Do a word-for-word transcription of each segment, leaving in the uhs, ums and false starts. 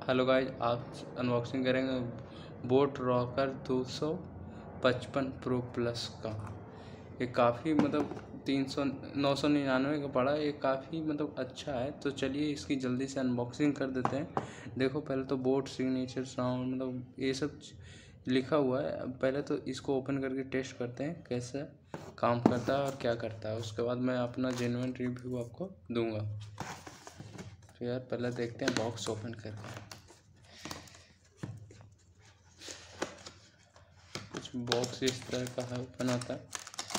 Hello guys, आप unboxing करेंगे boat rocker दो सौ पचपन प्रो प्लस का। ये काफ़ी मतलब तीन सौ नौ सौ निन्यानवे का पड़ा। ये काफ़ी मतलब अच्छा है। तो चलिए इसकी जल्दी से अनबॉक्सिंग कर देते हैं। देखो, पहले तो बोट सिग्नेचर साउंड मतलब ये सब लिखा हुआ है। पहले तो इसको ओपन करके टेस्ट करते हैं कैसे काम करता है और क्या करता है। उसके बाद मैं अपना जेन्युइन रिव्यू आपको दूंगा। तो यार पहले देखते हैं बॉक्स ओपन करके। कुछ बॉक्स इस तरह का है, ओपन होता है।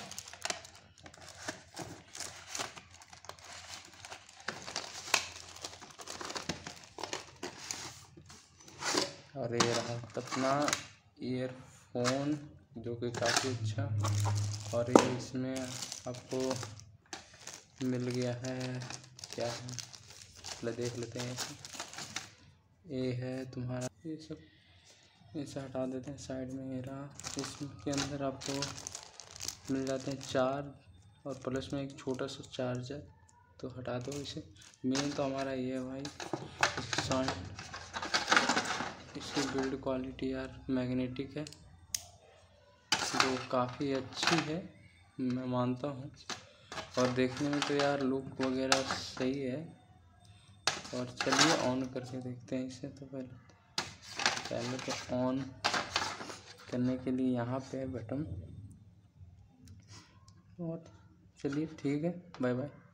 और ये रहा अपना ईयरफोन जो कि काफ़ी अच्छा। और ये इसमें आपको मिल गया है, क्या है पहले देख लेते हैं। ये है तुम्हारा, ये सब इसे हटा देते हैं साइड में। ये रहा, इसके अंदर आपको मिल जाते हैं चार और प्लस में एक छोटा सा चार्जर। तो हटा दो इसे। मेन तो हमारा ये है भाई, साउंड। इसकी बिल्ड क्वालिटी यार मैग्नेटिक है, जो काफ़ी अच्छी है, मैं मानता हूँ। और देखने में तो यार लुक वगैरह सही है। और चलिए ऑन करके देखते हैं इसे। तो पहले पहले तो ऑन करने के लिए यहाँ पे है बटन। और चलिए ठीक है, बाय बाय।